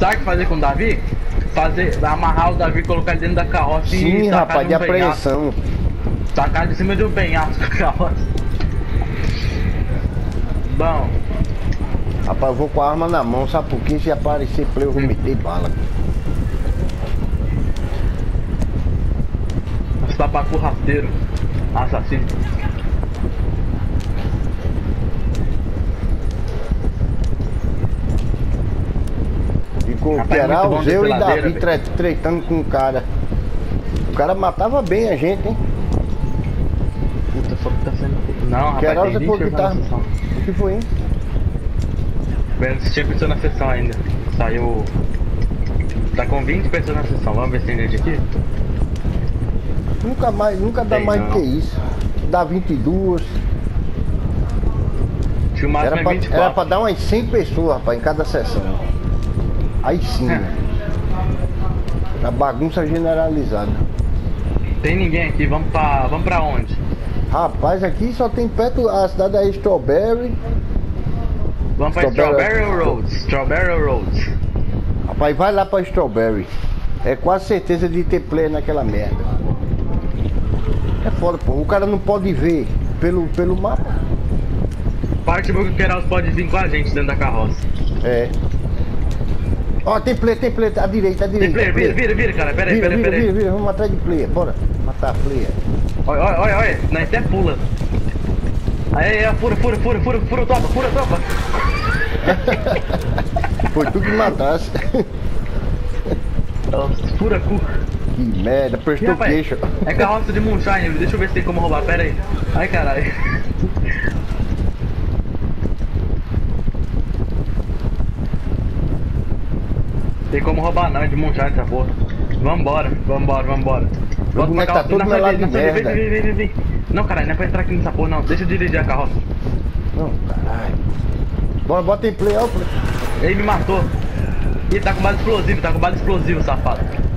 Sabe o que fazer com o Davi? Amarrar o Davi, colocar ele dentro da carroça. Sim, e rapaz, de apreensão. Tacar de cima de um penhasco com a carroça. Bom. Rapaz, eu vou com a arma na mão, sabe por quê? Se aparecer play, eu vou meter bala. Os tapacu rasteiro. Assassino. Ficou Rapaz, Queiroz, eu e Davi véio. tretando com o cara. O cara matava bem a gente, hein? Puta, só que tá sendo... Não, rapaz, Queiroz tem 20 depois que pessoas tá... na sessão. O que foi, hein? Tinha pessoa na sessão ainda. Saiu... Tá com 20 pessoas na sessão. Vamos ver se tem gente aqui? Nunca dá Tem mais não. do que isso. Dá 22. Tinha o máximo é 24. Era pra dar umas 100 pessoas, rapaz, em cada sessão. Aí sim, né? A bagunça generalizada. Tem ninguém aqui, vamos pra onde? Rapaz, aqui só tem perto a cidade da Strawberry. Vamos pra Strawberry Roads. Strawberry Roads. Rapaz, vai lá pra Strawberry. É quase certeza de ter player naquela merda. É foda, pô. O cara não pode ver pelo mapa. Parte boa que o Queiroz pode vir com a gente dentro da carroça. É. Ó, tem player, à direita, Tem player, vira, cara, pera aí. Vira, vamos atrás de player, bora. Matar a player. Olha, nós até pula. Aí, fura, tropa. Foi tu que matasse. Fura cu. Que merda, prestou queixo. É carroça de moonshine, deixa eu ver se tem como roubar, pera aí. Ai, caralho. Tem como roubar não, é de moonshine essa porra. Vambora. O boneco tá todo melado de merda. Vem. Não, caralho, não é pra entrar aqui nessa porra não, deixa eu dirigir a carroça. Não, caralho. Bota em play, ó. Ele me matou. Ih, tá com bala explosiva, safado.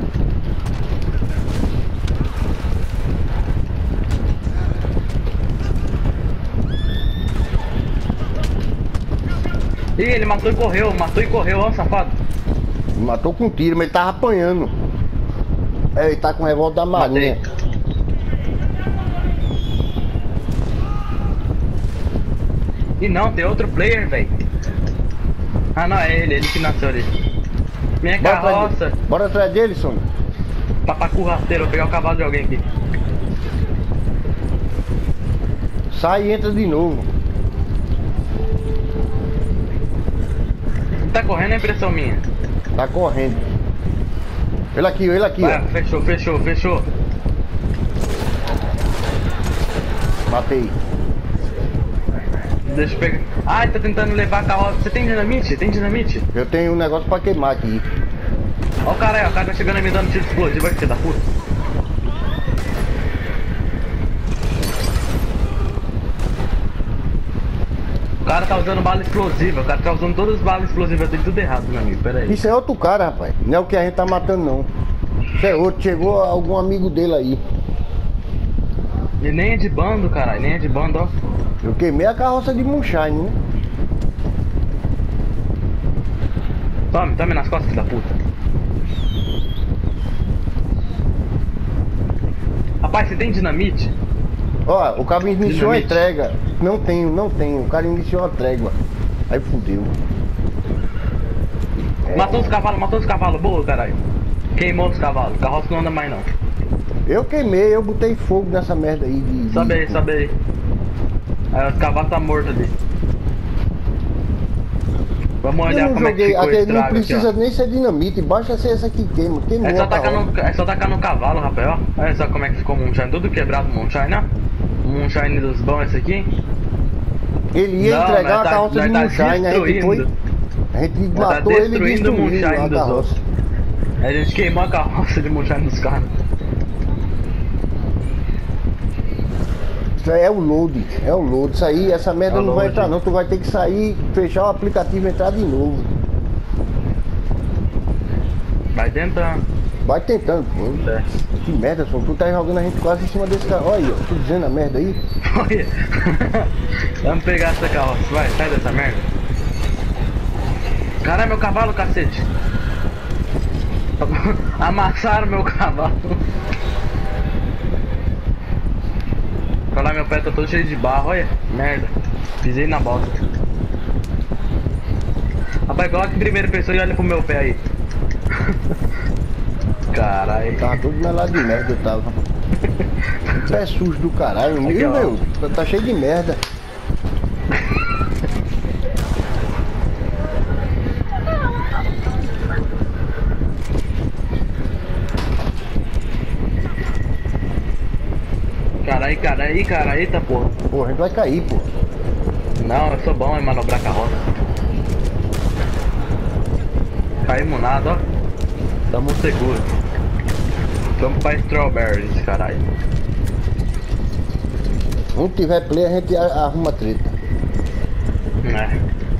Ih, ele matou e correu, ó, safado. Me matou com tiro, mas ele tava apanhando. É, ele tá com revólver da marinha. E não, tem outro player, velho. Ah não, é ele que nasceu ali. Minha carroça. Bora atrás dele, Sônia. Papacu rasteiro, vou pegar o cavalo de alguém aqui. Sai e entra de novo. Tá correndo, é impressão minha. Tá correndo. Ele aqui, Vai, ó. Fechou. Matei. Deixa eu pegar. Ai, tá tentando levar a carroça. Você tem dinamite? Eu tenho um negócio pra queimar aqui. Ó o cara aí, ó. O cara tá chegando aí me dando tiro explosivo aqui, filho da puta. O cara tá usando bala explosiva. O cara tá usando todas as balas explosivas dele, tudo errado, meu amigo. Pera aí. Isso é outro cara, rapaz. Não é o que a gente tá matando, não. Isso é outro. Chegou algum amigo dele aí. E nem é de bando, caralho. Nem é de bando, ó. Eu queimei a carroça de moonshine, né? Tome nas costas, filho da puta. Rapaz, você tem dinamite? Ó, o cara iniciou a entrega. Não tenho. O cara iniciou a trégua. Aí fudeu. Matou os cavalos, boa, caralho. Queimou os cavalos, o carroça não anda mais não. Eu queimei, eu botei fogo nessa merda aí de... Sobe aí. Aí os cavalos tá morto ali. Vamos olhar como é que ficou esse não precisa aqui, nem ser dinamite, basta ser essa que queima. Queimou é só tacar no cavalo, rapaz, ó. Olha só como é que ficou o moonshine, tudo quebrado o moonshine, ó. O moonshine dos bons esse aqui. Ele ia entregar a carroça de moonshine, a gente matou ele e destruiu o moonshine a dos carroça. outros. Aí a gente queimou a carroça de moonshine dos caras. Isso aí é o load. Isso aí, essa merda não vai entrar não. Tu vai ter que sair, fechar o aplicativo e entrar de novo. Vai tentando. Vai tentando, pô. É. Que merda, só tu tá jogando a gente quase em cima desse cara. Olha aí, ó, tô dizendo a merda aí. Olha. Vamos pegar essa carroça, vai, sai dessa merda. Caralho, meu cavalo, cacete. Amassaram meu cavalo. Olha lá, meu pé tá todo cheio de barro, olha. Merda. Pisei na bosta. Rapaz, coloca em primeira pessoa e olha pro meu pé aí. Caralho. Tava todo melado de merda, eu tava. Pé sujo do caralho. Aqui, Meu, tá cheio de merda. Caralho, eita porra. Porra, a gente vai cair, pô. Não, eu sou bom em manobrar carroça. Caímos nada, ó. Tamo seguro. Vamos pra Strawberries, caralho. Onde tiver play, a gente arruma treta. É.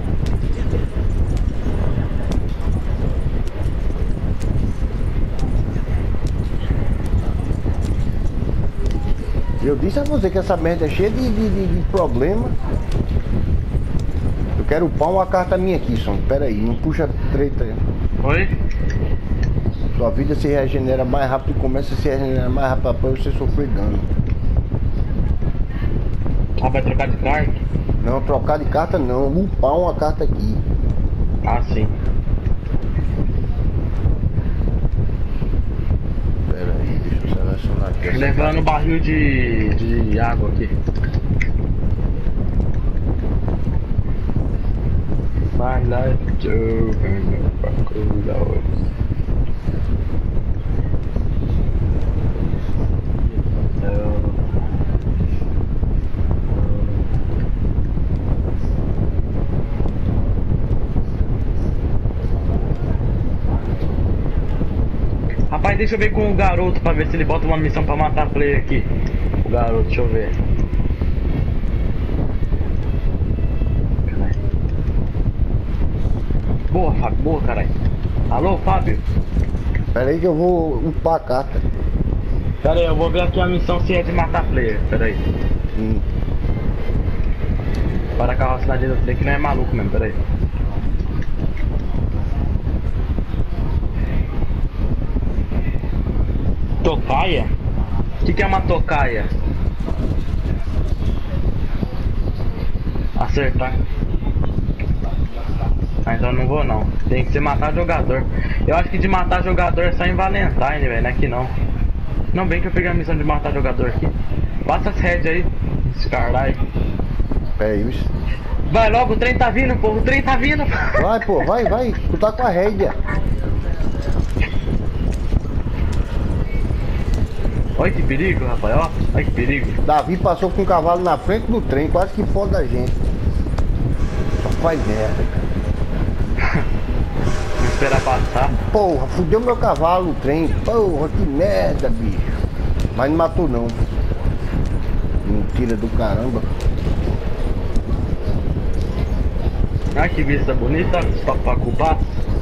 Eu disse a você que essa merda é cheia de problema. Eu quero upar uma carta minha aqui, som. Pera aí, não puxa treta. Oi? Sua vida se regenera mais rápido e começa a se regenerar mais rápido pra você sofrer dano. Ah, vai trocar de carta? Não, trocar de carta não, upar uma carta aqui. Ah, sim. Pera aí, deixa eu selecionar aqui. essa Levando carta. um barril de água aqui. My life Rapaz, deixa eu ver com o garoto pra ver se ele bota uma missão pra matar player aqui. O garoto, deixa eu ver. Boa, Fábio, boa, caralho. Alô, Fábio? Pera aí que eu vou upar a carta. Pera aí, eu vou ver aqui a missão se é de matar player. Pera aí. Para a carroça na direita dele que não é maluco mesmo, pera aí. Tocaia? O que é uma tocaia? Acertar. Ah, então não vou não. Tem que ser matar jogador. Eu acho que de matar jogador é só em Valentine, velho. Não é aqui não. Não, bem que eu peguei a missão de matar jogador aqui. Passa as heads aí. Esse caralho. Pera aí, bicho. Vai logo, o trem tá vindo, pô. O trem tá vindo. Vai, pô, vai. Tu tá com a rédea. Olha que perigo, rapaz, ó. Olha que perigo. Davi passou com o cavalo na frente do trem, quase que foda a gente. Só faz merda, cara. Vou esperar passar. Porra, fudeu meu cavalo o trem. Porra, que merda, bicho. Mas não matou não. Mentira do caramba. Ai, que vista bonita, só pra culpar.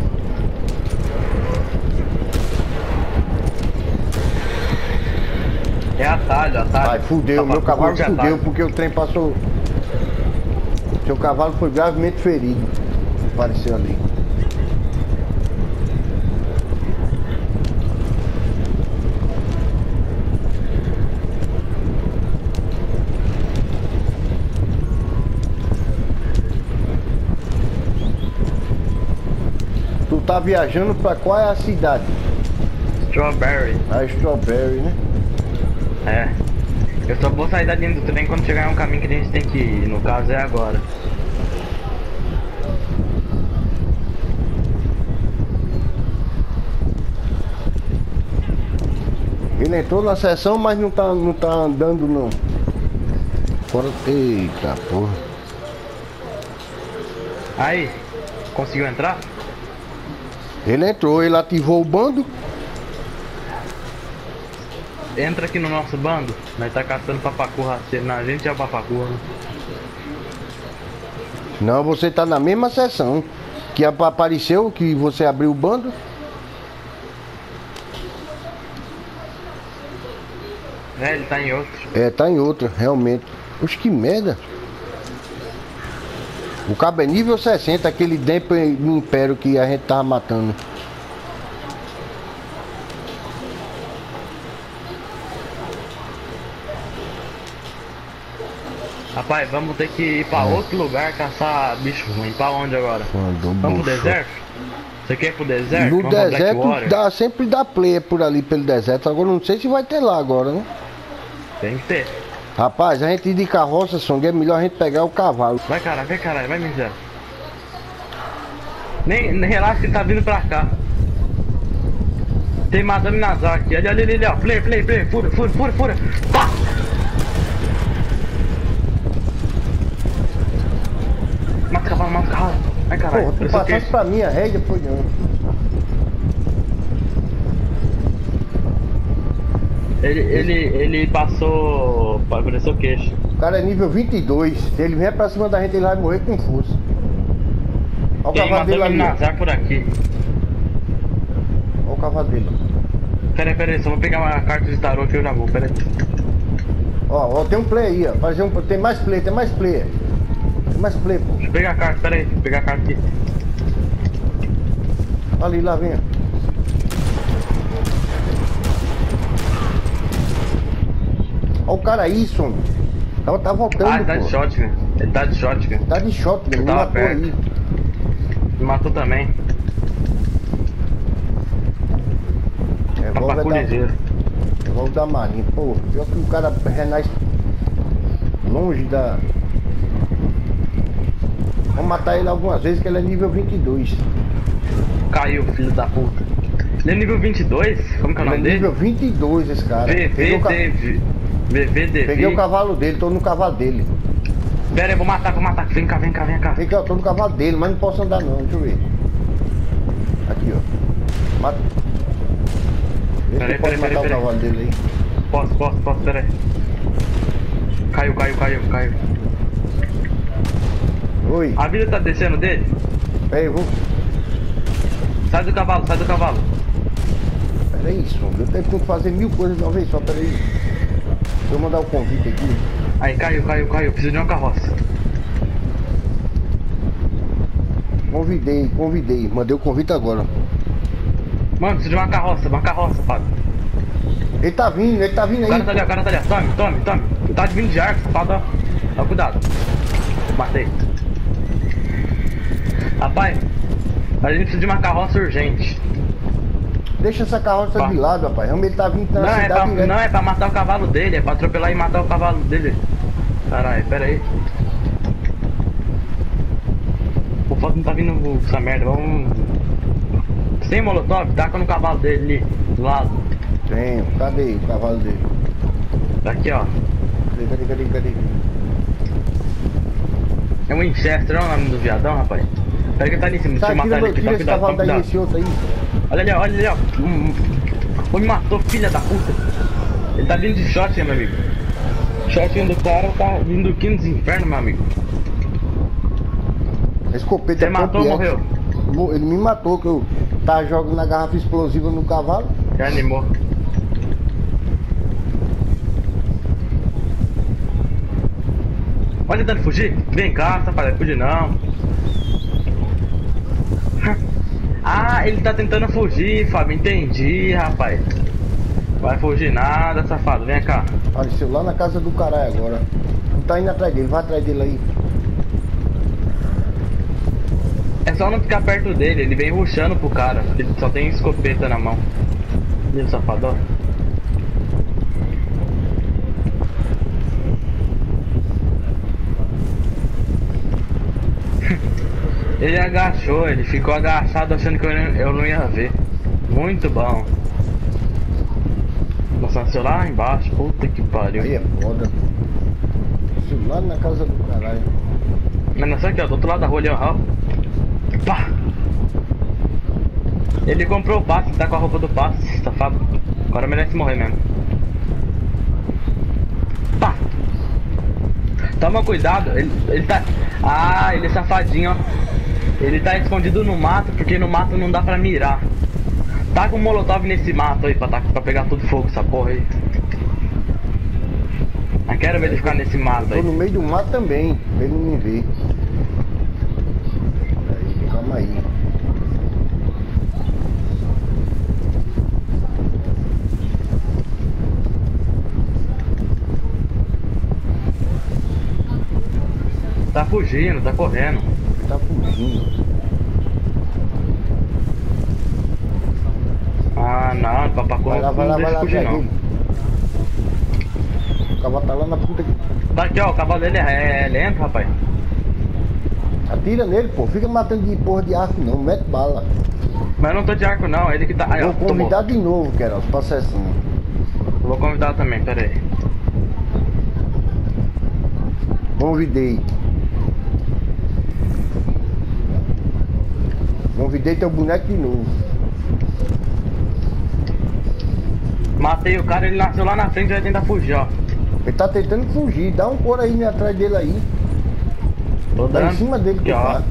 É atalho, atalho. Ai, fudeu, meu cavalo fudeu porque o trem passou. Seu cavalo foi gravemente ferido. Apareceu ali. Tu tá viajando pra qual é a cidade? Strawberry. A Strawberry, né? É. Eu só vou sair da linha do trem quando chegar em um caminho que a gente tem que ir. No caso é agora. Ele entrou na sessão, mas não tá andando não. Fora. Eita porra. Aí, conseguiu entrar? Ele entrou, ele ativou o bando. Entra aqui no nosso bando. Nós tá caçando papacu rasteiro. Na gente é o papacu, né? Não, você tá na mesma sessão. Que apareceu que você abriu o bando. É, ele tá em outro. É, tá em outra, realmente. Poxa, que merda. O cabo é nível 60, aquele Demper no Império que a gente tava matando. Rapaz, vamos ter que ir pra outro lugar caçar bicho ruim. Pra onde agora? Mandou Vamos pro bucho. deserto? Você quer ir pro deserto? No Vamos pra deserto Blackwater? sempre dá play por ali pelo deserto. Agora não sei se vai ter lá agora, né? Tem que ter. Rapaz, a gente ir de carroça, Song, é melhor a gente pegar o cavalo. Vai caralho, vai miséria. Nem relaxa que ele tá vindo pra cá. Tem Madame Nazar aqui. Ali, ó. Play. Fura. Pá! Mata o cavalo. Ai, caralho. Porra, tu passasse pra mim a rédea, foi não. Ele passou. Pareceu o queixo. O cara é nível 22. Se ele vier pra cima da gente, ele vai morrer com força. Olha o Tem cavalo dele Madame ali. Nazar por aqui. Olha o cavalo dele. Peraí, só vou pegar uma carta de tarô que eu já vou, peraí. Ó, tem um play aí, ó. Tem mais play, pô. Deixa eu pegar a carta, peraí, vou pegar a carta aqui. Ali, lá vem. Olha o cara aí, som. Tá voltando, Ah, ele tá pô. de shotgun. Ele tá de shotgun. Tá de shot, ele me Tava matou perto. aí. Me matou também. Tá pra ligeiro. Revólver da marinha. Pô, pior que o cara renasce longe da... Vamos matar ele algumas vezes que ele é nível 22. Caiu, filho da puta. Ele é nível 22? Como que é o Ele é nome dele? nível 22 esse cara. VVDV. Peguei o cavalo dele, tô no cavalo dele. Pera aí, vou matar. Vem cá. Vem cá, eu tô no cavalo dele, mas não posso andar não, deixa eu ver. Aqui, ó. Mata. Vê se Peraí, tu pode matar o cavalo dele aí. Posso, pera aí. Caiu. Oi, A vida tá descendo dele? peraí, vou. Sai do cavalo. Peraí, som. Eu tenho que fazer 1000 coisas de uma vez só, peraí. Deixa eu mandar o convite aqui. Aí, caiu. Preciso de uma carroça. Convidei. Mandei o convite agora. Mano, preciso de uma carroça, Fábio. Ele tá vindo aí. O cara tá ali, ó. Tome. Ele tá vindo de arco, safado, ó. Ó, cuidado. Matei. Rapaz, a gente precisa de uma carroça urgente. Deixa essa carroça de lado, rapaz. Ele tá vindo na cidade direto. Não, é pra matar o cavalo dele, é pra atropelar e matar o cavalo dele. Caralho, pera aí. O foto não tá vindo essa merda, vamos... Sem molotov, taca no cavalo dele ali, do lado. Tenho, cadê o cavalo dele? Aqui, ó. Cadê? É um Winchester, olha o nome do viadão, rapaz. Pera que ele tá ali em cima, deixa eu matar ele aqui, Tira esse cavalo daí, esse outro aí. Olha ali, ó. Me matou, filha da puta. Ele tá vindo de shotgun, meu amigo. Shotgun do cara tá vindo do quinto dos infernos, meu amigo. A escopeta Você é matou ou morreu? Ele me matou, que eu tava jogando a garrafa explosiva no cavalo. Já animou. Pode tentando fugir? Vem cá, safado, fugir não. Ah, ele tá tentando fugir, Fábio, entendi, rapaz. Vai fugir nada, safado, vem cá. Apareceu lá na casa do caralho agora. Não tá indo atrás dele, vai atrás dele aí. É só não ficar perto dele, ele vem rushando pro cara. Ele só tem escopeta na mão. Viu, safado, ó. Ele agachou, ele ficou agachado achando que eu não ia ver. Muito bom. Nossa, seu lá embaixo, puta que pariu. Aí é foda. Isso lá na casa do caralho. Mas não sei aqui, ó, do outro lado da rua ali, ó. Pá! Ele comprou o passe, tá com a roupa do passe, safado. Agora merece morrer mesmo. Pá! Toma cuidado, ele tá... Ah, ele é safadinho, ó. Ele tá escondido no mato, porque no mato não dá pra mirar. Tá com um molotov nesse mato aí, pra pegar tudo fogo, essa porra aí. Não quero ver ele ficar nesse mato Tô aí. no meio do mato também, pra ele não me ver. Aí, calma aí. tá fugindo, tá correndo. Tá fugindo. Ah, não, papacu Vai lá, não deixa fugir atrás não. dele. O cavalo tá lá na puta que... Tá aqui, ó, o cavalo dele é lento, rapaz. Atira nele, pô. Fica matando de porra de arco não, mete bala. Mas eu não tô de arco não, ele que tá... Aí, ó, Vou convidar de novo, Queiroz, pra sessão. Vou convidar também, pera aí. Convidei. Convidei teu boneco de novo. Matei o cara, ele nasceu lá na frente e vai tentar fugir, ó. Ele tá tentando fugir. Dá um couro aí atrás dele aí. Tô Tá dando. em cima dele que Aqui, ó. tá.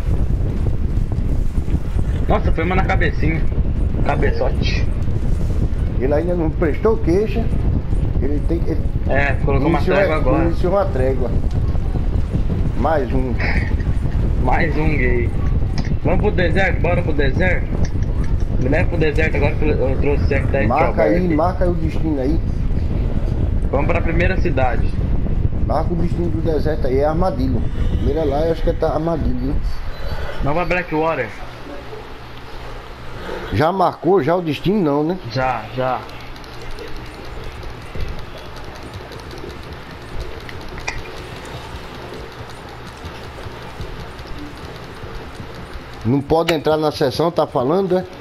Nossa, foi uma na cabecinha. Cabeçote. Ele ainda não prestou queixa. Ele tem que... É, colocou uma trégua agora. Iniciou uma trégua. Mais um. Mais um gay. Vamos pro deserto? Bora pro deserto? Me leva pro deserto agora que eu trouxe certo da Marca aí, marca aí o destino aí. Vamos pra primeira cidade. Marca o destino do deserto aí, é Armadilho. Mira lá, eu acho que tá Armadilho. Vamos pra Blackwater. Já marcou já o destino não, né? Já. Não pode entrar na sessão, tá falando, é?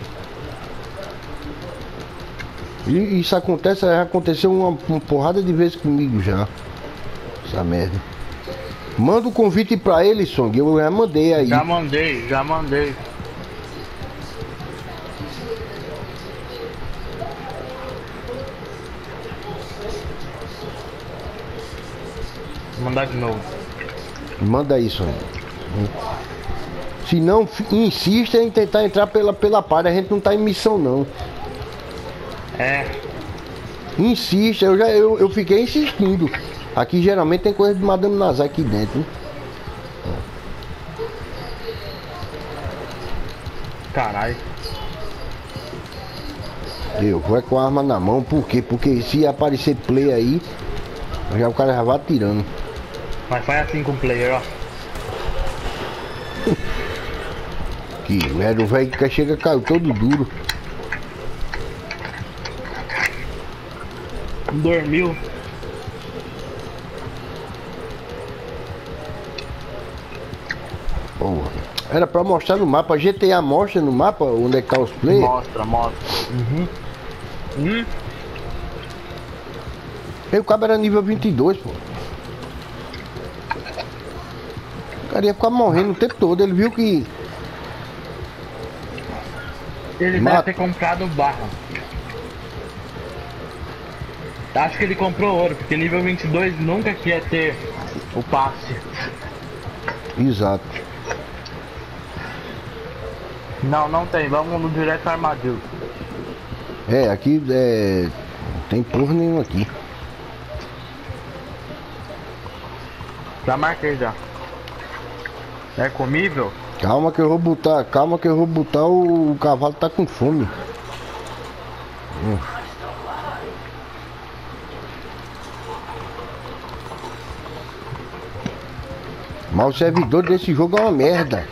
E isso acontece, já aconteceu uma porrada de vezes comigo já. Essa merda. Manda o convite pra ele, Song. Eu já mandei aí. Já mandei. Vou mandar de novo. Manda aí, Song. Se não, insista em tentar entrar pela parte. A gente não tá em missão, não. É. Insista, eu fiquei insistindo. Aqui geralmente tem coisa de Madame Nazar aqui dentro, hein? Caralho. Eu vou com a arma na mão, por quê? Porque se aparecer play aí, já o cara já vai atirando. Mas faz assim com o player, ó. Que o velho que chega caiu todo duro. Dormiu. Porra. Era pra mostrar no mapa. GTA mostra no mapa onde é que tá os players? Mostra. E o cabo era nível 22, pô. O cara ia ficar morrendo o tempo todo. Ele viu que... Ele deve ter comprado barra. Acho que ele comprou ouro, porque nível 22 nunca quer ter o passe. Exato. Não tem, vamos no direto armadilho. É, aqui é... tem porra nenhuma aqui. Já marquei já. É comível? Calma que eu vou botar, o cavalo tá com fome. Mas o servidor desse jogo é uma merda.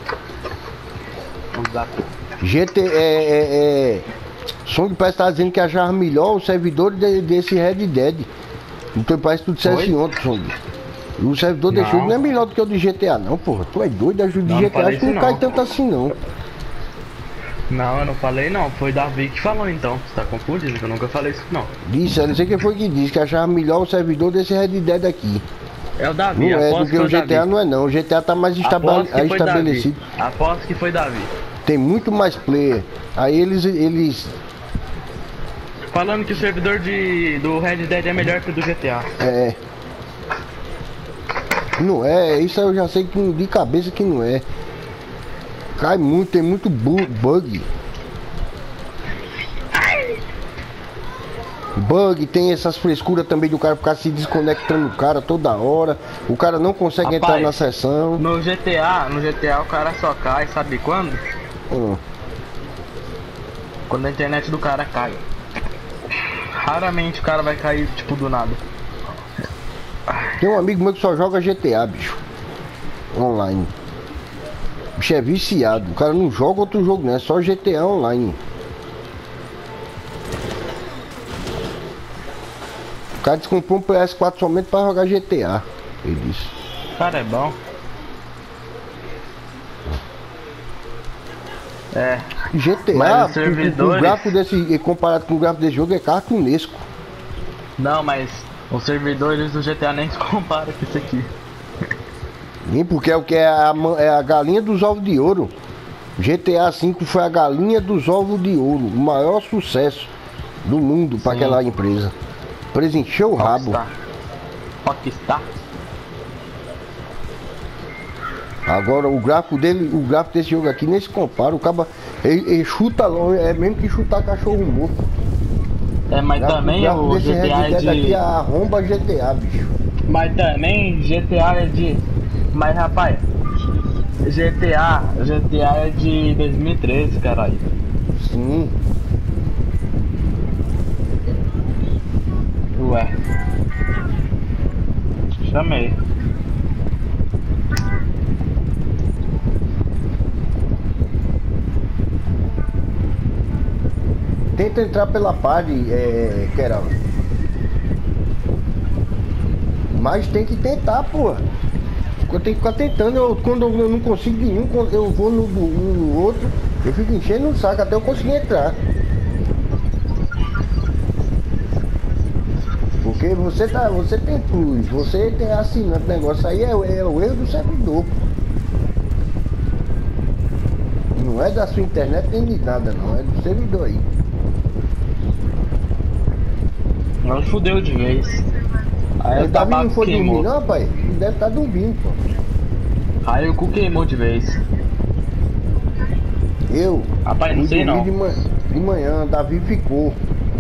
GT Song parece que tá dizendo que achava melhor o servidor desse Red Dead. Então parece que tu dissesse ontem, Song. O servidor desse jogo não é melhor do que o de GTA não, porra. Tu é doido, ajuda de GTA, acho que não cai tanto assim não. Não, eu não falei não, foi Davi que falou então. Você tá confundindo, eu nunca falei isso não. Disse, eu não sei quem foi que disse, que achava melhor o servidor desse Red Dead aqui. É o Davi, não é, porque o GTA Davi. não é não, o GTA tá mais estabelecido. Aposto que foi Davi. Tem muito mais player. Aí eles... Falando que o servidor do Red Dead é melhor que o do GTA. É. Não é, isso eu já sei que de cabeça que não é. Cai muito, tem muito bug. Bug, tem essas frescuras também do cara ficar se desconectando do cara toda hora. O cara não consegue entrar na sessão. No GTA o cara só cai, sabe quando? Quando a internet do cara cai. Raramente o cara vai cair, tipo, do nada. Tem um amigo meu que só joga GTA, bicho. online. O bicho é viciado. O cara não joga outro jogo, não. É só GTA online. O cara comprou um PS4 somente pra jogar GTA. Ele disse. O cara é bom. É. GTA, os servidores... o gráfico desse, comparado com o gráfico desse jogo, é cartunesco. Não, mas os servidores do GTA nem se comparam com isso aqui. Sim, porque é o que é a galinha dos ovos de ouro. GTA V foi a galinha dos ovos de ouro. O maior sucesso do mundo para aquela empresa. A empresa encheu o rabo. Rockstar. Agora o gráfico dele, o gráfico desse jogo aqui nem se compara. O cara ele chuta longe, é mesmo que chutar cachorro morto. É, mas também o desse GTA é de... aqui arromba GTA, bicho. Mas também GTA é de... Mas rapaz, GTA é de 2013, caralho. Sim. Ué. Chamei. Tenta entrar pela parte, Keral. Mas tem que tentar, porra. Eu tenho que ficar tentando. Quando eu não consigo nenhum, quando eu vou no outro, eu fico enchendo o saco até eu conseguir entrar. Porque você tem plus, você tem assinante, negócio aí é o erro do servidor. Não é da sua internet nem de nada, não, é do servidor aí. Não fudeu de vez. Aí o Davi não foi dormir não, pai? Ele deve estar dormindo, pô. Aí o cu queimou de vez. Eu? Rapaz, não sei não. De manhã, Davi ficou.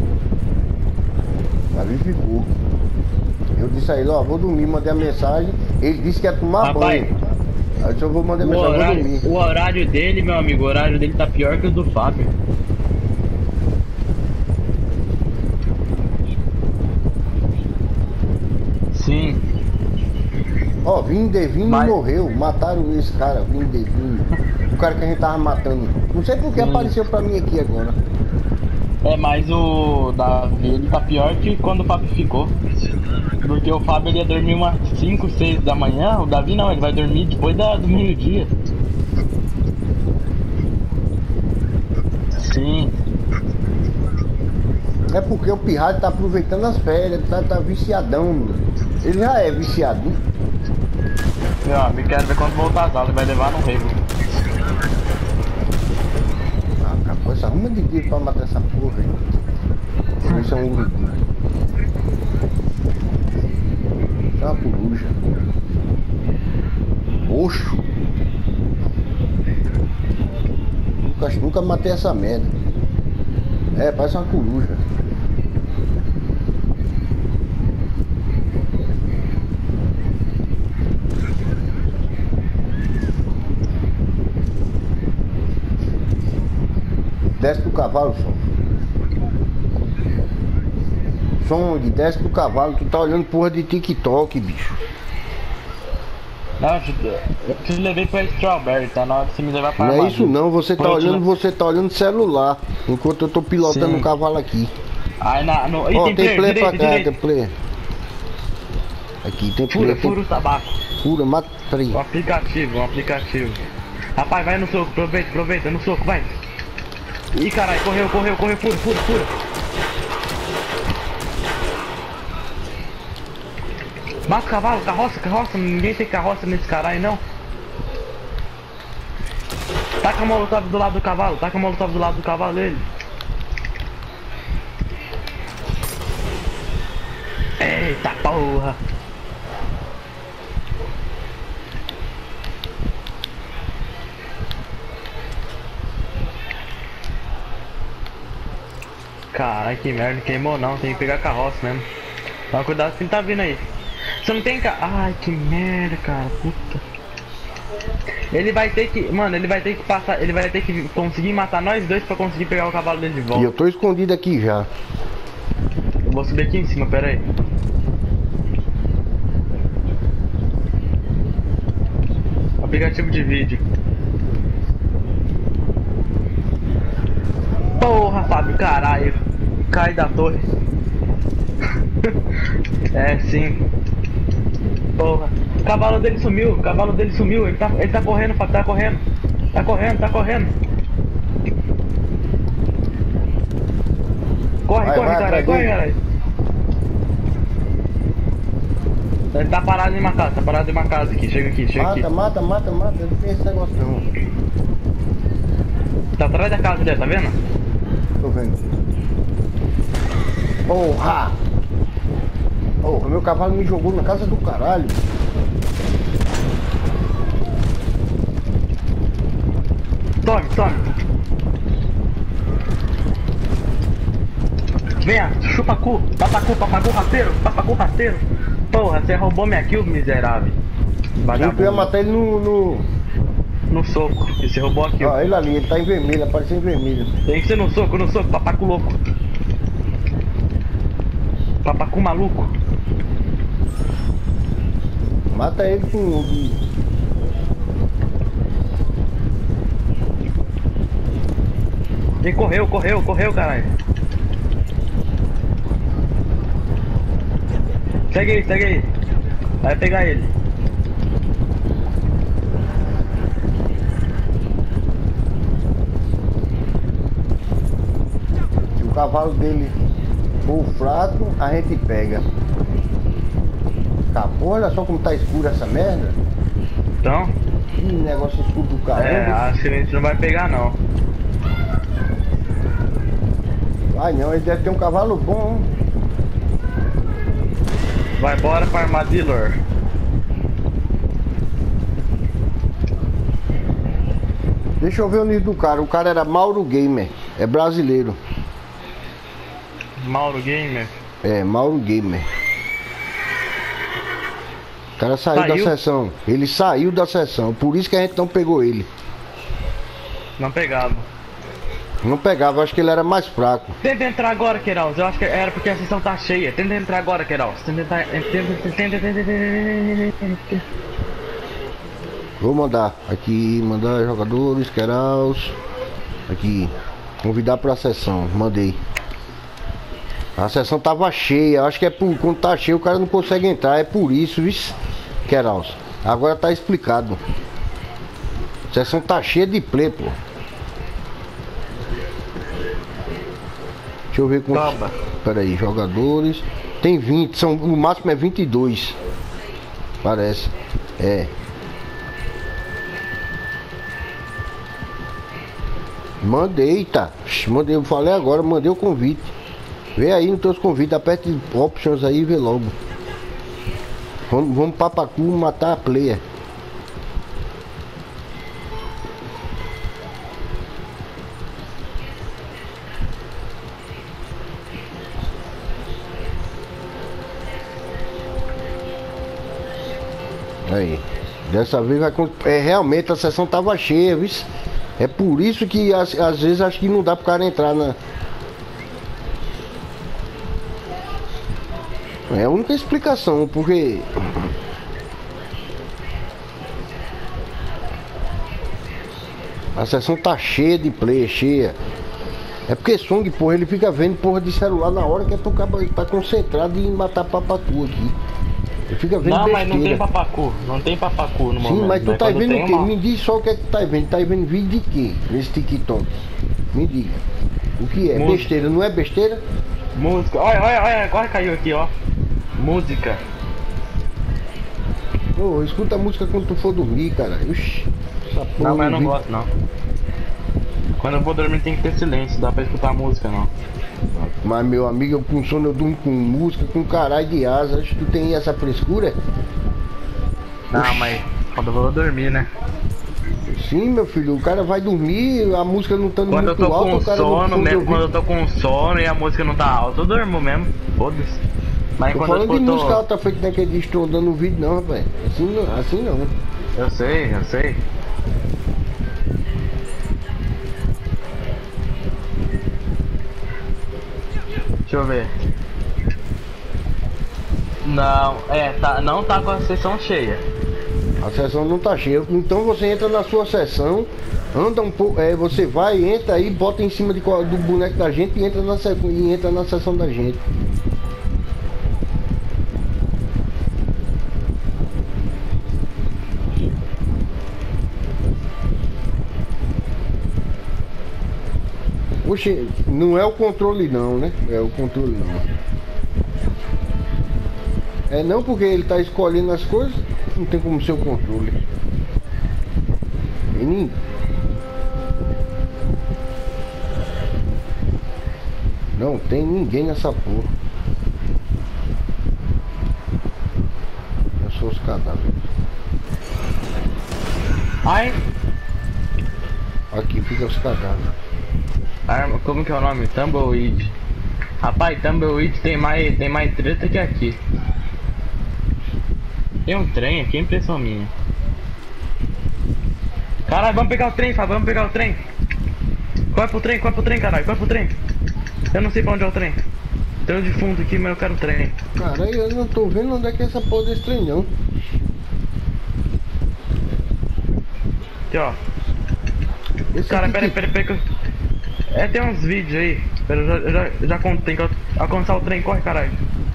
Eu disse a ele, ó, vou dormir, mandei a mensagem. Ele disse que ia tomar banho. Aí eu vou mandar mensagem, vou dormir. O horário dele, meu amigo, o horário dele tá pior que o do Fábio. Sim. Ó, Vindevinho morreu, mataram esse cara, Vindevinho. O cara que a gente tava matando. Não sei por que apareceu pra mim aqui agora. É, mas o Davi, ele tá pior que quando o Fábio ficou. Porque o Fábio ele ia dormir umas 5, 6 da manhã, o Davi não, ele vai dormir depois do meio-dia. Sim. É porque o pirralho tá aproveitando as férias, tá viciadão, mano. Ele já é viciado, né? Meu amigo, quero ver quando voltar às aulas, vai levar no rego. Ah, capô, essa arruma de dia pra matar essa porra aí. Isso é um urubu. Isso é uma coruja. Oxo. Nunca matei essa merda. É, parece uma coruja. Desce do cavalo, Song, desce do cavalo, tu tá olhando porra de TikTok, bicho. Não, eu te levei pra Strawberry, tá na hora de você me levar pra Não é isso não, você tá olhando celular, enquanto eu tô pilotando o cavalo aqui. Aí ó, tem play pra cá, tem play. Aqui, tem play. Fura o tabaco. Fura, mata, peraí. Um aplicativo. Rapaz, vai no soco, aproveita, no soco, vai. Ih, caralho, correu, fura. Mata o cavalo, carroça, ninguém tem carroça nesse caralho, não. Taca a molotov do lado do cavalo, ele. Eita porra. Caralho, que merda, queimou não, tem que pegar a carroça mesmo. Toma cuidado que ele tá vindo aí. Você não tem Ai, que merda, cara, puta. Ele vai ter que, mano, ele vai ter que conseguir matar nós dois pra conseguir pegar o cavalo dele de volta. E eu tô escondido aqui já. Eu vou subir aqui em cima, pera aí. aplicativo de vídeo. Porra, Fábio, caralho. Cai da torre. É, sim. Porra. O cavalo dele sumiu, o cavalo dele sumiu. Ele tá correndo, Fábio, tá correndo. Tá correndo, tá correndo. Corre, Vai, corre, vai, caralho, corre, caralho. Ele tá parado em uma casa, tá parado em uma casa aqui. Chega aqui, chega aqui. Mata. Não tem esse negócio não. Tá atrás da casa dele, tá vendo? Tô vendo. Porra! Porra, meu cavalo me jogou na casa do caralho. Tome, tome. Venha, chupacu, papacu rasteiro, papacu rasteiro. Porra, você roubou minha kill, miserável. Eu ia matar ele no soco, e você roubou a kill. Ó, ele ali, ele tá em vermelho, apareceu em vermelho. Tem que ser no soco, papacu louco. Papacu maluco. Mata ele com... E correu, caralho. Segue aí. Vai pegar ele. Se o cavalo dele for fraco, a gente pega. Acabou, olha só como tá escuro essa merda. Então? Que negócio escuro do caramba. É, acho que a gente não vai pegar não. Vai não, ele deve ter um cavalo bom. Vai embora para Armadilor. Deixa eu ver o nick do cara. O cara era Mauro Gamer. É brasileiro. Mauro Gamer? É, Mauro Gamer. O cara saiu da sessão. Ele saiu da sessão. Por isso que a gente não pegou ele. Não pegava. Não pegava, acho que ele era mais fraco. Tenta entrar agora, Queiroz. Eu acho que era porque a sessão tá cheia. Tenta entrar agora, Queiroz. Tenta. Vou mandar. Aqui, mandar jogadores, Queiroz. Aqui. Convidar pra sessão. Mandei. A sessão tava cheia. Acho que é por quando tá cheio o cara não consegue entrar. É por isso, viu, Queiroz. Agora tá explicado. A sessão tá cheia de play, pô. Deixa eu ver quantos. Pera aí, jogadores. Tem 20, são, o máximo é 22. Parece. É. Mandei, tá. Mandei, eu falei agora, mandei o convite. Vê aí nos teus convites, aperte options aí e vê logo. Vamos papacu matar a player. Aí, dessa vez vai... realmente a sessão tava cheia, viu? É por isso que às vezes acho que não dá pro cara entrar na... É a única explicação, porque... A sessão tá cheia de play, cheia. É porque Song, porra, ele fica vendo porra de celular na hora que é pro cara tá concentrado em matar papacu aqui. Fica vendo não, besteira. Mas não tem papacu, não tem papacu no momento. Sim, mas tu tá vendo o quê? Uma... Me diz só o que é que tu tá vendo. Tá vendo vídeo de quê? Nesse TikTok? Me diga. O que é? Música. Besteira, não é besteira? Música. Olha, quase caiu aqui, ó. Música. Ô, escuta a música quando tu for dormir, cara. Ixi, não, mas eu não gosto, não. Quando eu vou dormir tem que ter silêncio, dá pra escutar a música, não. Mas meu amigo, eu com sono eu durmo com música, com caralho de asas. Tu tem essa frescura? Não, oxi. Mas quando eu vou dormir, né? Sim, meu filho, o cara vai dormir, a música não tá muito alta, o cara sono, mesmo, quando eu tô com sono e a música não tá alta, eu durmo mesmo, foda-se. Mas tô falando de música alta feita naquele dia, estou dando vídeo não, rapaz. Assim não. Eu sei. Deixa eu ver. Não, não tá com a sessão cheia. A sessão não tá cheia. Então você entra na sua sessão, anda um pouco, você vai, entra aí, bota em cima do boneco da gente e entra na sessão da gente. Oxe, não é o controle não, né? É o controle não. É não, porque ele tá escolhendo as coisas, não tem como ser o controle. Não tem ninguém nessa porra. É só os cadáveres. Ai! Aqui fica os cadáveres. Arma, como que é o nome? Tumbleweed. Rapaz, Tumbleweed tem mais treta que aqui. Tem um trem aqui, impressão minha. Caralho, vamos pegar o trem, Fábio, vamos pegar o trem. Corre pro trem, caralho, corre pro trem. Eu não sei pra onde é o trem. Tem um defunto aqui, mas eu quero o trem. Caralho, eu não tô vendo onde é que é essa porra desse trem não. Aqui, ó. Esse Cara, aqui pera. Tem uns vídeos aí. Pera, eu já conto, tem que alcançar o trem, corre, caralho.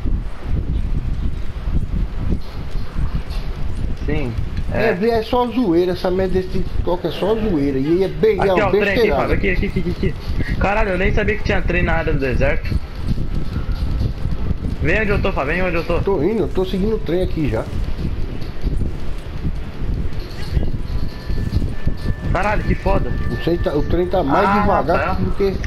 Sim. É só zoeira, essa merda desse TikTok é só zoeira. E é bem aqui, ó, o trem aqui, Fábio, aqui. Caralho, eu nem sabia que tinha trem na área do deserto. Vem onde eu tô, Fábio, vem onde eu tô. Tô indo, eu tô seguindo o trem aqui já. Caralho, que foda. O trem tá mais devagar do que...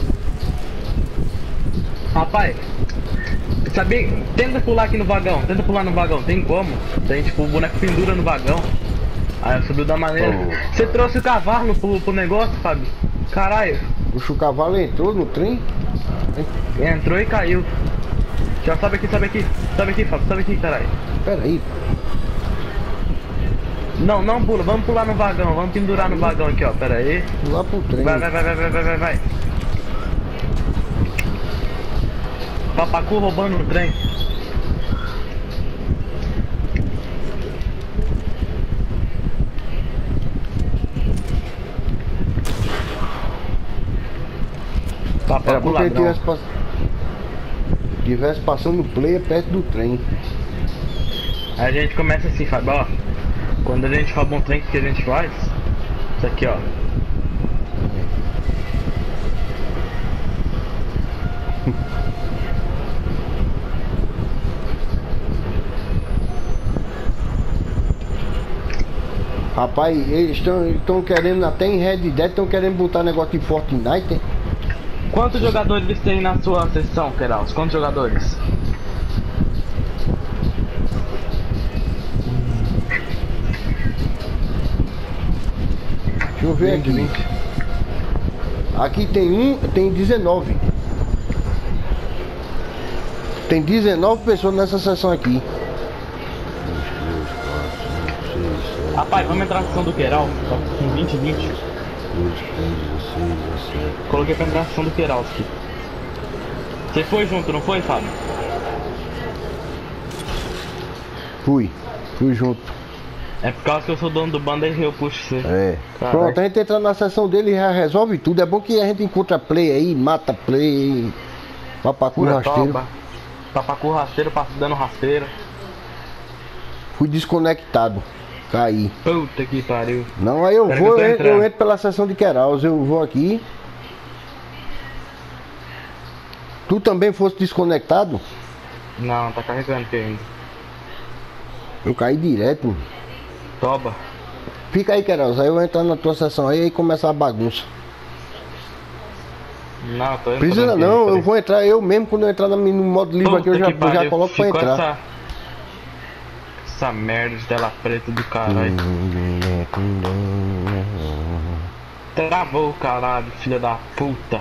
Rapaz, sabia? Tenta pular aqui no vagão, tem como? Tem tipo, o boneco pendura no vagão. Aí subiu da maneira. Você trouxe o cavalo pro negócio, Fábio? Caralho. O cavalo entrou no trem? Entrou e caiu. Já sobe aqui, Fábio, sobe aqui, caralho. Pera aí. Não pula, vamos pular no vagão, vamos pendurar no vagão aqui, ó, pera aí. Pular pro trem. Vai. Papacu roubando o trem. Era porque ele tivesse passando o player perto do trem. Aí a gente começa assim, Fábio, ó. Quando a gente rouba um trem, o que a gente faz? Isso aqui, ó. Rapaz, eles estão querendo, até em Red Dead, estão querendo botar negócio de Fortnite, hein? Quantos jogadores tem na sua sessão, Queraus? Quantos jogadores? Deixa eu ver 20. Aqui tem 19. Tem 19 pessoas nessa sessão aqui. Rapaz, vamos entrar na sessão do Queral, com 20. Coloquei pra entrar na sessão do Queral aqui. Você foi junto, não foi, Fábio? Fui junto. É por causa que eu sou dono do bando e eu puxo você. É. Caraca. Pronto, a gente entra na sessão dele e já resolve tudo. É bom que a gente encontra play aí, mata play, papacu rasteiro. Papacu rasteiro, dando rasteiro. Fui desconectado. Caí. Puta que pariu. Não, aí eu entro pela sessão de Queraus, eu vou aqui. Tu também fosse desconectado? Não, tá carregando aqui ainda. Eu caí direto. Toba. Fica aí, Queraus, aí eu vou entrar na tua sessão aí e começar a bagunça. Não, tô indo. Precisa não, eu vou entrar eu mesmo, quando eu entrar no modo livre aqui, eu já coloco pra entrar. Essa merda de tela preta do caralho. Travou o caralho, filha da puta.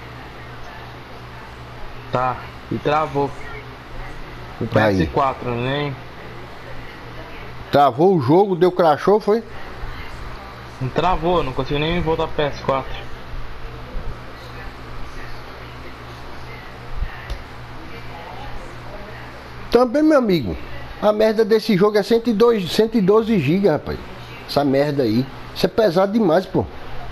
Tá, e travou. O PS4, nem. Travou o jogo, deu crashou, foi? Não travou, não consigo nem voltar pro PS4. Também, meu amigo. A merda desse jogo é 112 GB, rapaz. Essa merda aí. Isso é pesado demais, pô.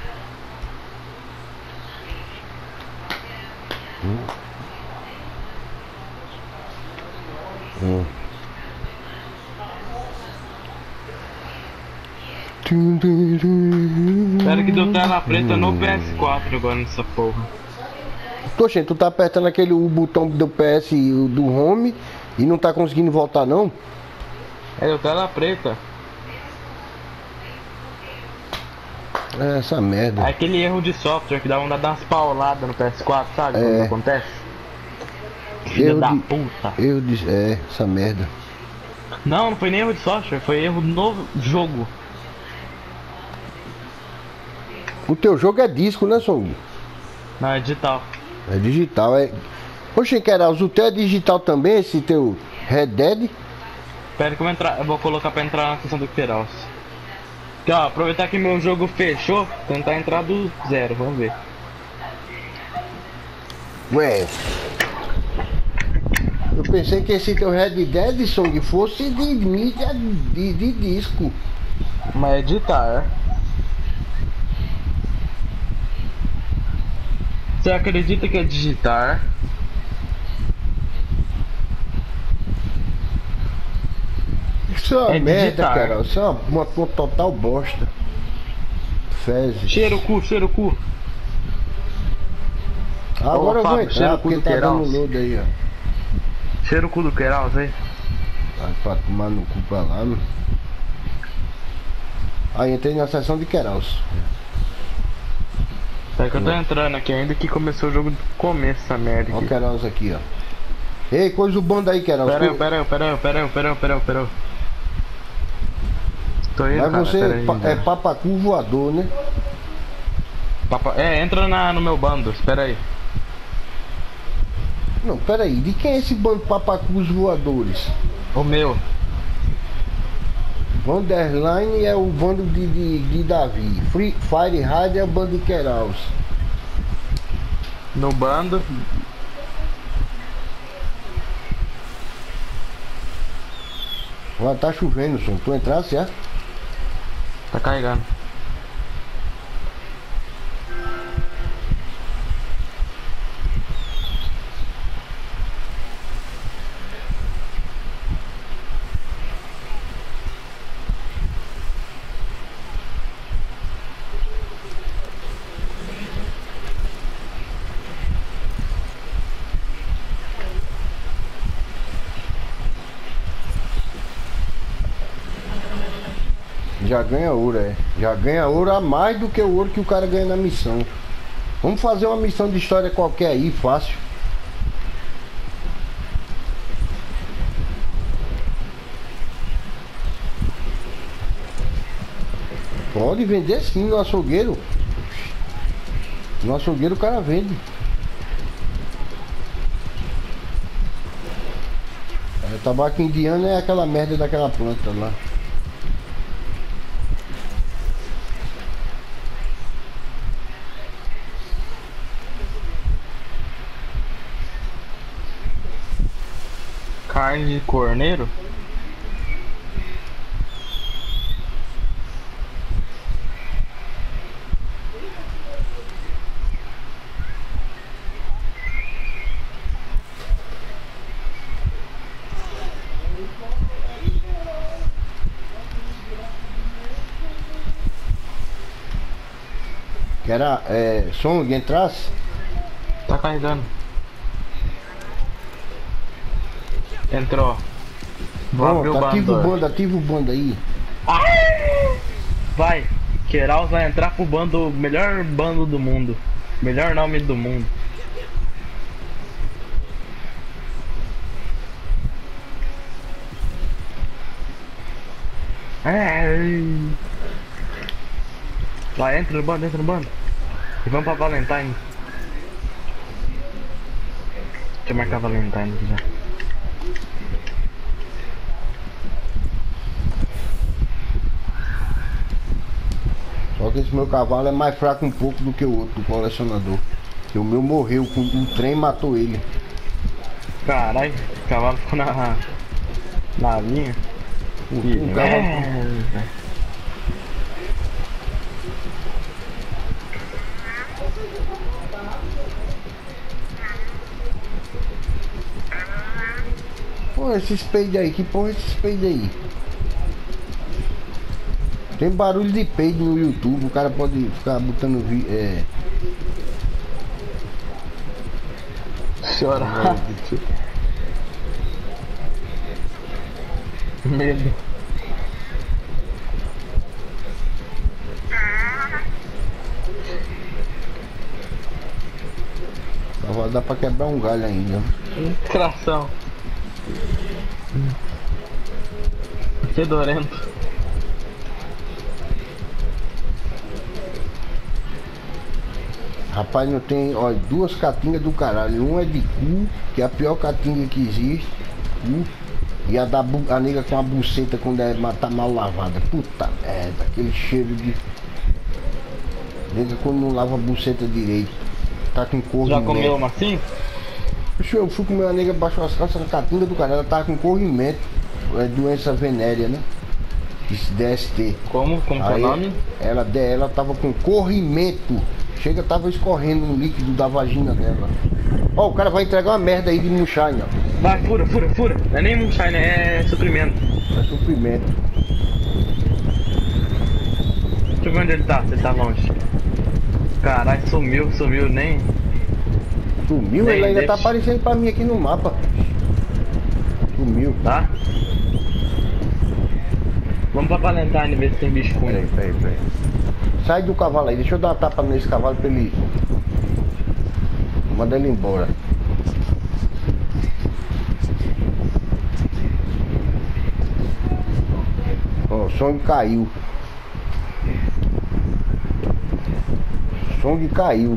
Espera que deu tela preta no PS4 agora nessa porra. Poxa, tu tá apertando o botão do PS e do Home e não tá conseguindo voltar não? É, deu tela preta. É essa merda. É aquele erro de software que dá vontade de dar umas pauladas no PS4, sabe? Quando acontece? Filha da puta. Erro de... É, essa merda. Não foi nem erro de software, foi erro no jogo. O teu jogo é disco, né, Song? Não, é digital. É digital, é... Poxa, Queiroz, o teu é digital também, esse teu Red Dead? Espera que eu vou colocar pra entrar na questão do Queiroz. Então, ó, aproveitar que meu jogo fechou, tentar entrar do zero, vamos ver. Ué... Eu pensei que esse teu Red Dead, Song, fosse de mídia de disco. Mas é digital, é? Você acredita que é digitar? Isso é uma merda, digitar. cara. Isso é uma total bosta. Fezes. Cheira o cu, cheira o cu. Agora eu vou Fábio, cheira entrar, o cu porque do tá Queiroz. dando load aí, ó. Cheira o cu do Queiroz, hein? Vai pra tomar no cu pra lá, mano. Aí entrei na seção de Queiroz. É que eu tô entrando aqui ainda que começou o jogo do começo, essa merda Ó o aqui. Queiroz aqui, ó. Ei, coisa do bando aí, Queiroz. Pera aí. Tô indo, Mas cara, você pera aí, é papacu voador, né? entra no meu bando, espera aí. Não, pera aí. De quem é esse bando de papacus voadores? O meu. Vanderline é o bando de Davi. Free Fire Ride é o bando de Queiroz. No bando. Lá tá chovendo, som. Tu entrasse, é? Tá carregando. Já ganha ouro, é. Já ganha ouro a mais do que o ouro que o cara ganha na missão. Vamos fazer uma missão de história qualquer aí, fácil. Pode vender sim no açougueiro. No açougueiro o cara vende. É, tabaco indiano é aquela merda daquela planta lá. Carne de corneiro? Que era Song entrasse? Tá carregando. Entrou. Vou abrir o Pronto, bando. ativa o bando aí. Vai. Queiroz vai entrar pro bando, melhor bando do mundo. Melhor nome do mundo. Vai, entra no bando, E vamos pra Valentine. Deixa eu marcar Valentine aqui já. Só que esse meu cavalo é mais fraco um pouco do que o outro, do colecionador. Que o meu morreu, o trem matou ele. Caralho, o cavalo ficou Na linha. Um cavalo. Pô, esses peidos aí, que porra é esses peidos aí? Tem barulho de peido no YouTube, o cara pode ficar botando Chorar. Medo. Dá pra quebrar um galho ainda. Tração. Fedorento. Rapaz, não tem, ó, duas catingas do caralho. Uma é de cu, que é a pior catinga que existe. Cu. E a a nega com a buceta quando tá mal lavada. Puta merda, aquele cheiro de. Nega quando não lava a buceta direito. Tá com corrimento. Já comeu uma assim? Eu fui comer uma nega, baixou as calças na catinga do caralho. Ela tava com corrimento. É doença venérea, né? DST. Como que é o nome? Ela tava com corrimento. Chega, tava escorrendo um líquido da vagina dela. Ó, o cara vai entregar uma merda aí de moonshine, ó. Vai, fura. Não é nem moonshine, é suprimento. É suprimento. Deixa eu ver onde ele tá, se ele tá longe. Caralho, sumiu, nem... Sumiu? Ele ainda tá aparecendo pra mim aqui no mapa. Sumiu. Tá? Vamos pra Valentine ver se tem bicho com ele. Peraí. Sai do cavalo aí, deixa eu dar uma tapa nesse cavalo pra ele. Manda ele embora. Ó, o som caiu. O som caiu.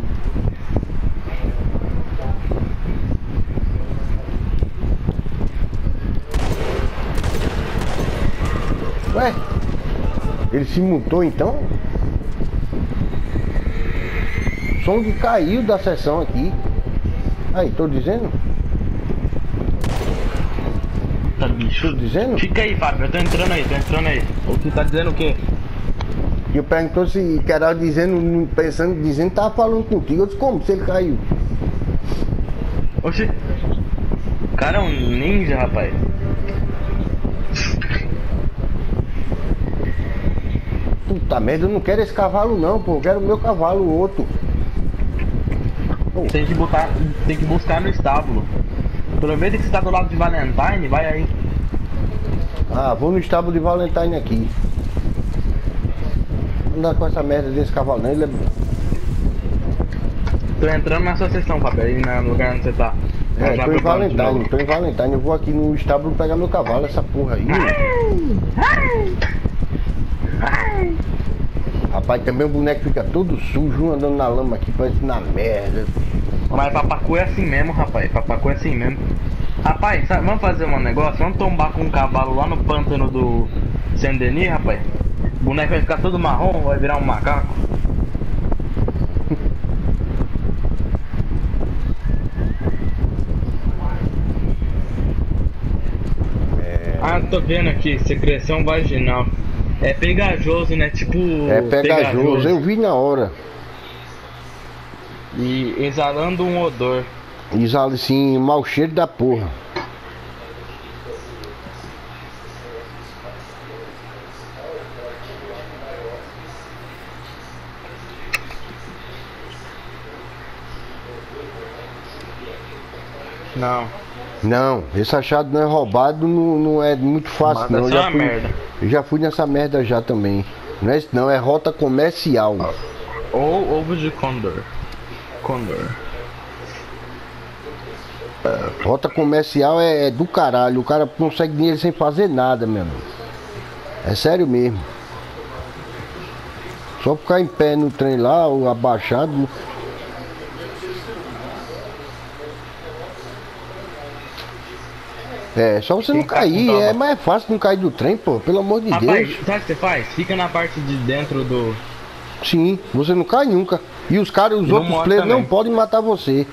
Ué? Ele se mutou então? O som caiu da sessão aqui. Aí, tô dizendo? Tá, bicho. Tô dizendo? Fica aí, Fábio, eu tô entrando aí. O que tá dizendo o quê? E eu perguntou se que era dizendo, dizendo que tava falando contigo. Eu disse, como? Se ele caiu? Oxi. O cara é um ninja, rapaz. Puta merda, eu não quero esse cavalo não, pô. Eu quero o meu cavalo, o outro. Tem que buscar no estábulo. Aproveita que você tá do lado de Valentine, vai aí. Ah, vou no estábulo de Valentine aqui. Não dá com essa merda desse cavalo não, ele é... Tô entrando na sua sessão, Fábio, aí no lugar onde você tá. tô em Valentine, eu vou aqui no estábulo pegar meu cavalo, essa porra aí. Rapaz, também o boneco fica todo sujo, andando na lama aqui, parece na merda. Mas papacu é assim mesmo, rapaz. Papacu é assim mesmo. Rapaz, sabe, vamos fazer um negócio? Vamos tombar com um cavalo lá no pântano do Saint-Denis, rapaz. O boneco vai ficar todo marrom, vai virar um macaco. Ah, tô vendo aqui, secreção vaginal. É pegajoso, né? Tipo. É pegajoso, eu vi na hora. E exalando um odor. Exala assim, mau cheiro da porra. Não, esse achado não é roubado, não é muito fácil não. Eu já fui nessa merda já também. Não é isso não, é rota comercial. Ou ovo de condor. Rota comercial é do caralho, o cara consegue dinheiro sem fazer nada, meu amigo. É sério mesmo. Só ficar em pé no trem lá, ou abaixado. É, só você não cair, é mais fácil não cair do trem, pô, pelo amor de Deus. Sabe o que você faz? Fica na parte de dentro do... Sim, você não cai nunca. E os caras, os outros players não podem matar você.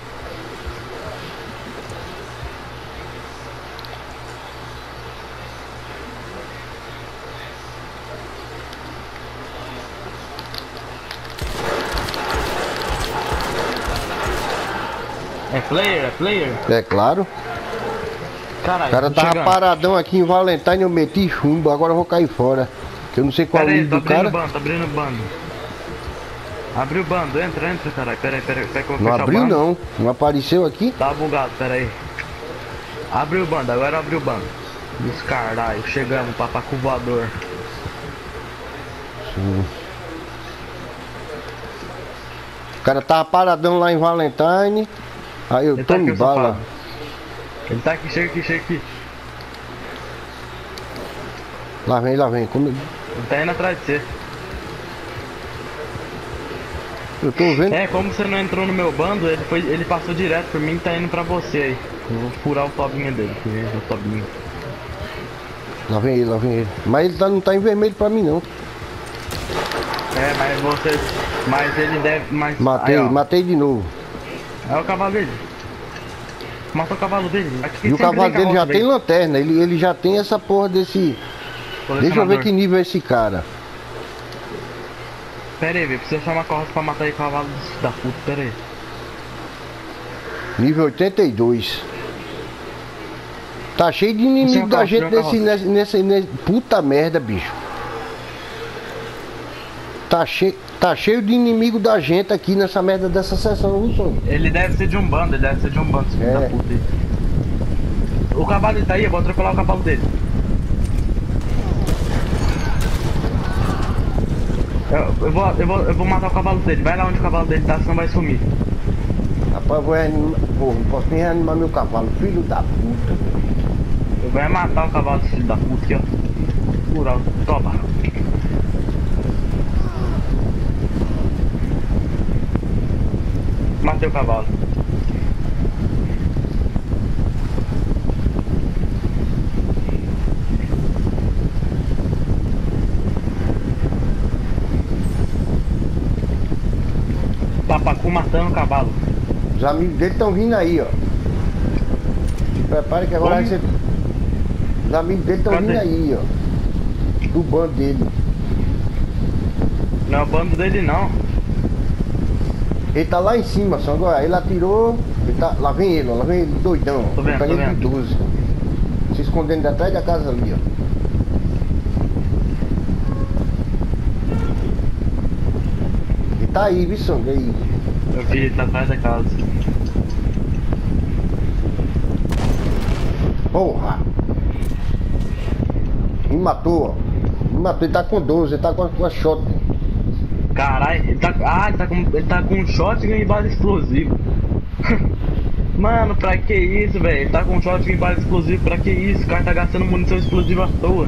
player, é player? É claro. Caralho, O cara tô tava chegando. paradão aqui em Valentine, eu meti chumbo, agora eu vou cair fora. Que eu não sei qual é o Pera aí, nível tô do cara. abrindo o bando, tô abrindo o bando. Abriu o bando, entra, caralho. Pera aí, que eu vou Não fechar abriu o bando. não, não apareceu aqui. Tá bugado, pera aí. Abriu o bando, agora abriu o bando. Dos caralho, chegamos, papacu voador. Sim. O cara tava paradão lá em Valentine. Aí eu Ele tá tomo aqui, o bala. safado. Ele tá aqui, chega aqui, chega aqui. Lá vem. Como... Ele tá indo atrás de você. Eu tô vendo. É, como você não entrou no meu bando, ele passou direto por mim e tá indo pra você aí. Eu vou furar o tobinho dele, o tobinho. Lá vem ele. Mas ele não tá em vermelho pra mim não. É, mas ele deve. Matei, aí, ó, matei de novo. é o cavalo dele. Matou o cavalo dele. Aqui E o sempre cavalo dele já velho. tem lanterna, ele já tem essa porra desse. Deixa eu ver que nível é esse cara. Pera aí, velho, precisa chamar a carroça pra matar aí o cavalo da puta, pera aí. Nível 82. Tá cheio de inimigo da gente nesse. Puta merda, bicho. Tá cheio de inimigo da gente aqui nessa merda dessa sessão, viu, Sonho? Ele deve ser de um bando, esse filho da puta aí. O cavalo dele tá aí, eu vou atropelar o cavalo dele. Eu vou matar o cavalo dele, vai lá onde o cavalo dele tá, senão vai sumir. Rapaz, eu vou reanimar. Porra, não posso nem reanimar meu cavalo, filho da puta. Eu vou matar o cavalo desse filho da puta aqui, ó. Rural, toma. Matei o cavalo. Papacu matando o cavalo. Os amigos dele estão vindo aí, ó. Se prepare que agora você. Os amigos dele estão vindo aí, ó. Do bando dele. Não é o bando dele não. Ele tá lá em cima, só agora. Ele atirou. Ele tá... Lá vem ele, doidão. Tô vendo, Ele tô vendo. 12. Se escondendo atrás da casa ali, ó. Ele tá aí, viu, Song? Aí. Eu vi, ele tá atrás da casa. Porra! Me matou, ó. Me matou, ele tá com 12, ele tá com a shot. Caralho, ele tá com um shotgun e bala explosiva. Mano, pra que isso, velho? Ele tá com um shotgun e bala explosiva, pra que isso? O cara tá gastando munição explosiva à toa.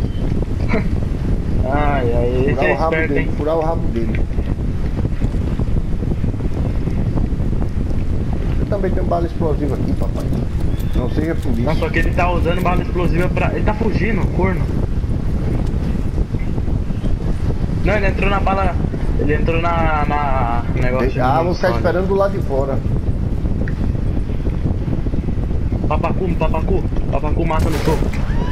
Ai, esse é esperto, hein? Furar o rabo dele. Eu também tenho bala explosiva aqui, papai. Não seja por isso. Não, só que ele tá usando bala explosiva pra... Ele tá fugindo, corno. Não, ele entrou na bala... Ele entrou na negócio. Ah, vou ficar esperando do lado de fora. Papacu mata no soco.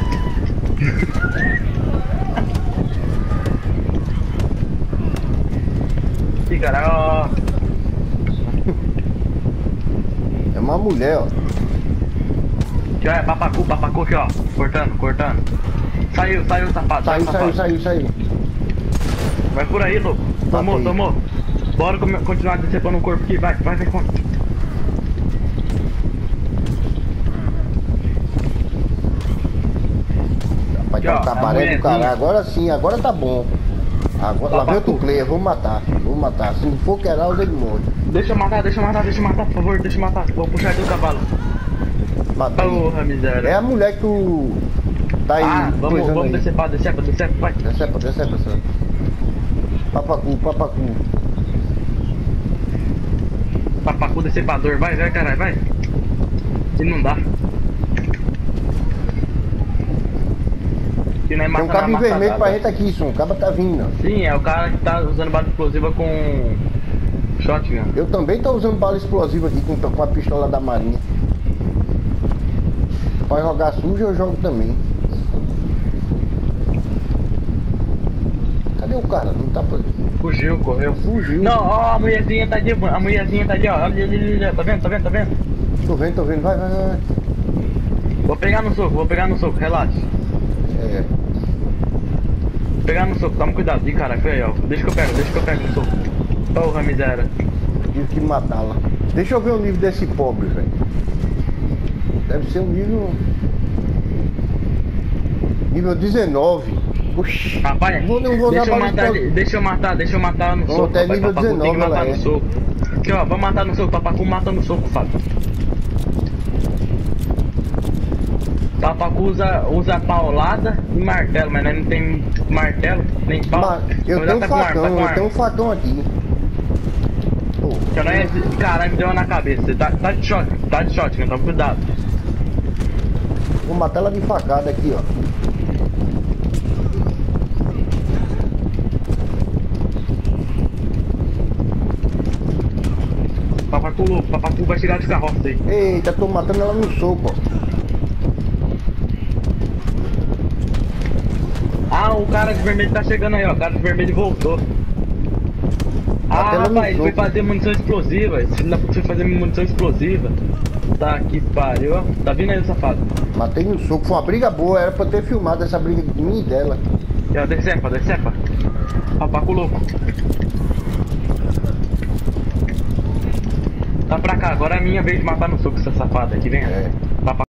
Ih, caralho, ó. É uma mulher, ó. Aqui, ó, é papacu aqui, ó. Cortando. Saiu, safado. Saiu. Vai por aí, louco. Tomou. Bora continuar decepando o corpo aqui, vai. Vai dar um cabaré do caralho. Agora sim, agora tá bom. Agora lá vem outro player, vou matar. Se não for Keraldo, ele morre. Deixa eu matar, por favor, deixa eu matar. Vou puxar do cavalo. Matei. Porra, miséria. É a mulher que tu tá aí. Ah, vamos aí. decepar, vai. Decepa. Papacu. Papacu decepador, vai, caralho, vai. Se não dá. Se não é Tem um cabo em vermelho pra gente aqui, Som. O cabo tá vindo. Sim, é o cara que tá usando bala explosiva com shotgun. Eu também tô usando bala explosiva aqui com a pistola da marinha. Pra jogar sujo eu jogo também. Cadê o cara? Não tá por... Fugiu, correu. Fugiu. Não, ó, a mulherzinha tá ali, ó. Olha ali, tá vendo? Tô vendo, vai, vai, vai. Vou pegar no soco, relaxa. É. Vou pegar no soco, toma cuidado. Ih, caralho, foi aí, ó. Deixa que eu pego no soco. Porra, miséria. Tive que matá-la. Deixa eu ver o nível desse pobre, velho. Deve ser um nível. Nível 19. Oxi. Rapaz, não vou deixa eu matar no soco. Até Papai, nível Papacu tem que 19 matar ela no é. soco. Aqui, ó, vamos matar no soco. Papacu mata no soco, Fábio. Papacu usa paulada e martelo, mas nós não tem martelo, nem pau. Eu tenho um facão, eu tenho um facão aqui. Caralho, me deu uma na cabeça. Tá de shot, então cuidado. Vou matar ela de facada aqui, ó. Papacu vai chegar de carroça aí. Eita, tô matando ela no soco, ó. Ah, o cara de vermelho tá chegando aí, ó. O cara de vermelho voltou. Ah, rapaz, ele foi fazer munição explosiva. Esse filho da puta foi fazer munição explosiva. Tá que pariu, ó. Tá vindo aí o safado. Matei no soco, foi uma briga boa, era pra eu ter filmado essa briga de mim e dela. Decepa. Papacu louco. Tá pra cá, agora é a minha vez de matar no soco essa safada aqui, vem. É.